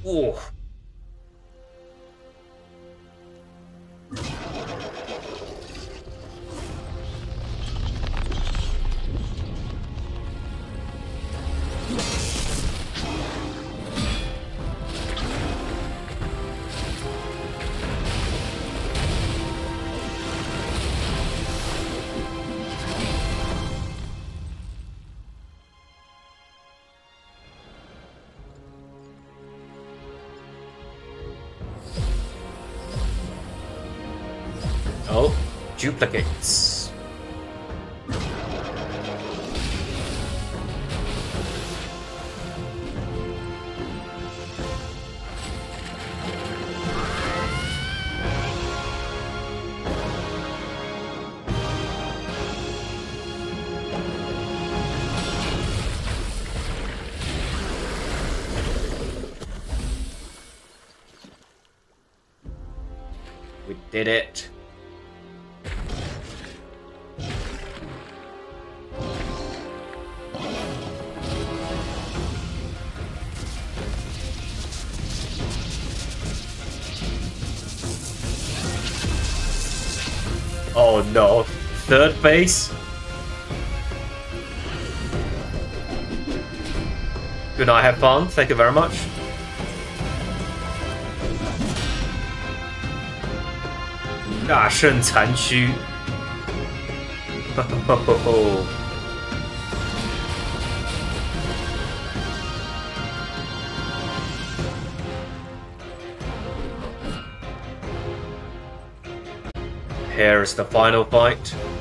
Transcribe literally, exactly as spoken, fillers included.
Ooh. Oh, duplicates. We did it. Oh no, third base? Good night, have fun, thank you very much.大圣残躯。Here is the final fight.